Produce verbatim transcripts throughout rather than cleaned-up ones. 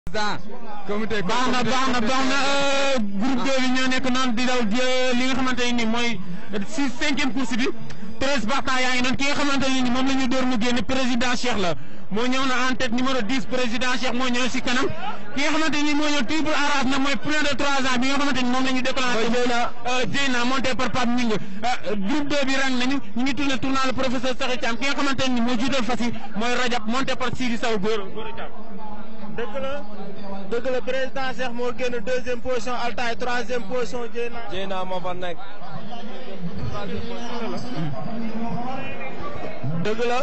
comité baax na baax na baax na groupe deux bi ñoo nekk noonu di daw li nga xamante ne ni mooy si cinquième course bi treize Barta yaa ngi noonu ki nga xamante ne ni moom la ñu door mu génn président Cheikh la moo ñëw na en tête numéro dix président Cheikh moo ñëw si kanam ki nga xamante ni moo ñëw triple arrage na mooy plus de trois ans bi nga xamante ni moom la ñu déclenché Dieyna monté par Pape Ngingue groupe deux bi rang nañu ñu ngi tourné tournant le professeur Sakhi Thiam ki nga xamante ni moo jiital fas yi mooy Rajab monté par Sidi Sow góor góor a Thiam. dëgg la dëgg la président Cheikh moo génn deuxième position Altaï troisième position Dieyna. Dieyna moo fa nekk. dëgg la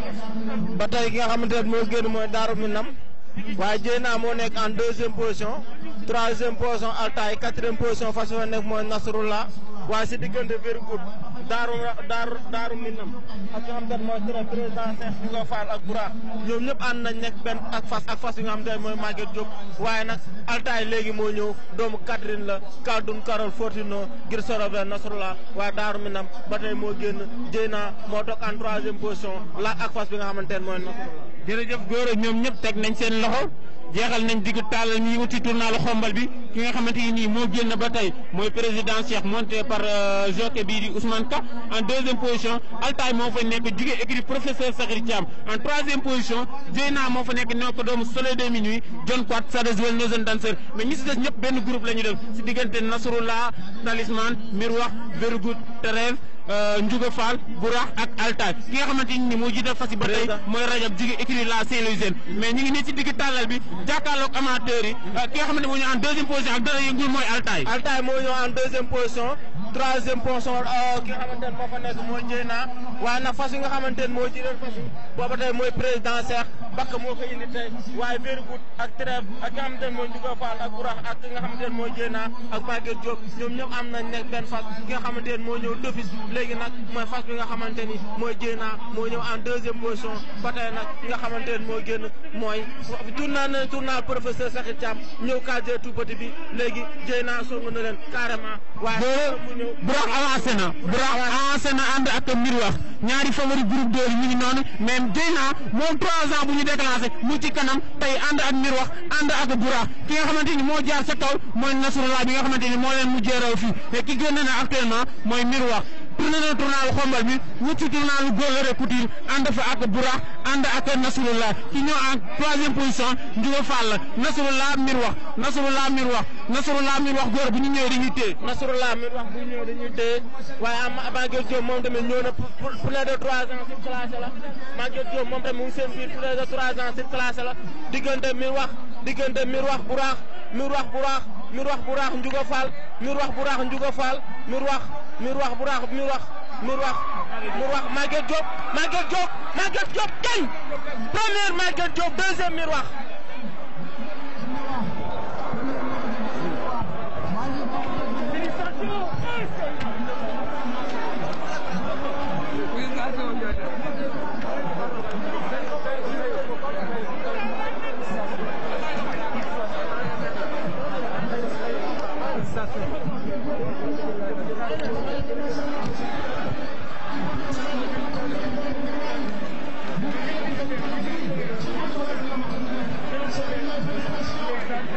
ba tey ki nga xamante ne moo génn mooy Darou Minam waaye Dieyna moo nekk en deuxième position troisième position Altaï quatrième position fas fa nekk mooy Nasrullah waaye si diggante very good Daaru Daaru Daaru Minam ak nga xamante ne mooy président Cheikh Ndiouga Fall ak Boura ñoom ñëpp ànd nañ nekk benn ak fas ak fas yi nga xamante ne mooy Maguette Diop waaye nag Altaï léegi moo ñëw doomu Catherine la Kaldoun Karol Fortino ngir Sorobe Nasrullah waaye Daaru Minam ba tey moo génn Dieyna moo toog en troisième position la ak fas bi nga xamante ne mooy Nasrullah. jërëjëf góor ñoom ñëpp teg nañ seen loxo jeexal nañ digg tàllal ñi wuti tournal xombal bi ki nga xamante ni nii moo génn ba tey mooy président Cheikh monté par jockey bii di Ousmane Ka en deuxième position Altaï moo fa nekk jugee écrit professeur Sakhi Thiam en troisième position Dieyna moo fa nekk ñoo ko doomu Soleil de minuit John Quat Sadezwel Nozen Dancer mais ñi si des ñëpp benn groupe la ñu def si diggante Nasrullah Talisman Mirwax Very Good Terev Ndiouga Fall Bourax ak Altaï ki nga xamante ni moo jiital fas yi ba tey mooy Rajab jugee écrit la Saint-Louisien mais ñu ngi nii si digg tàllal bi jàkkaarloog amateurs yi ki nga xamante moo ñu en deuxième position ak dara yëngul mooy Altaï. Altaï moo ñëw en deuxième position troisième position ki nga xamante ne moo fa nekk mooy Dieyna waaye nag fas yi nga xamante ne moo jiital fas yi booba tey mooy président Cheikh Bakk moo ko indi tey waaye Very Good ak Trève ak ki nga xamante ne mooy Ndiouga Fall ak Bourax ak ki nga xamante ne mooy Dieyna ak Maguette Diop ñoom ñëpp am nañ nekk benn fas ki nga xamante ne moo ñëw d'office léegi nag mooy fas bi nga xamante ni mooy Dieyna moo ñëw en deuxième position ba tey nag ki nga xamante ne moo génn mooy tournal na tournal professeur Sakhi Thiam ñëw cadre tout petit bi léegi Dieyna song na leen carrément waaye Bourax avancé na Bourax avancé na ànd ak Mirwax ñaari favori groupe deux ñu ngi noonu mais Dieyna moom trois ans bu ñu déclenché mu ci kanam tey ànd ak Mirwax ànd ak Bourax ki nga xamante ni moo jaar sa kaw mooy Nasrullah bi nga xamante ni moo leen mujjee raw fii mais ki génn na actuellement mooy Mirwax tourné na tournal xombal bi wuti tournal Golore Couture ànd fa ak Bourax ànd ak Nasrullah ki ñëw en troisième position Ndiouga Fall Nasrullah Mirwax Nasrullah Mirwax Nasrullah Mirwax góor bu ñu ñëwee dañuy téye Nasrullah Mirwax bu ñu ñëwee dañuy téye waaye am Maguette Diop moom tamit ñëw na plus de trois ans sur classé la Maguette Diop moom tamit mu ngi seen biir plus de trois ans sur classé la diggante Mirwax diggante Mirwax Bourax Mirwax Bourax Mirwax Bourax Ndiouga Fall Mirwax Bourax Ndiouga Fall Mirwax Mirwax Bourax Mirwax Mirwax Mirwax Maguette Diop Maguette Diop Maguette Diop gagne première Maguette Diop deuxième Mirwax